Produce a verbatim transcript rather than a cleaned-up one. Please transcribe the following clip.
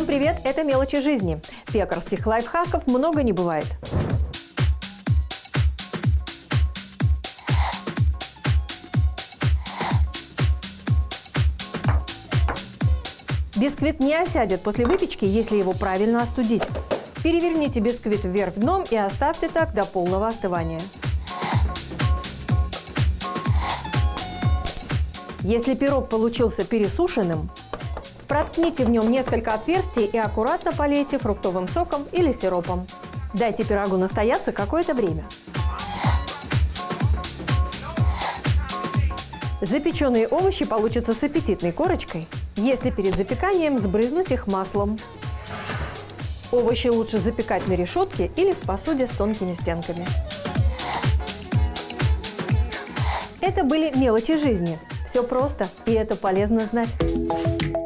Всем привет! Это «Мелочи жизни». Пекарских лайфхаков много не бывает. Бисквит не осядет после выпечки, если его правильно остудить. Переверните бисквит вверх дном и оставьте так до полного остывания. Если пирог получился пересушенным, проткните в нем несколько отверстий и аккуратно полейте фруктовым соком или сиропом. Дайте пирогу настояться какое-то время. Запеченные овощи получатся с аппетитной корочкой, если перед запеканием сбрызнуть их маслом. Овощи лучше запекать на решетке или в посуде с тонкими стенками. Это были «Мелочи жизни». Все просто, и это полезно знать.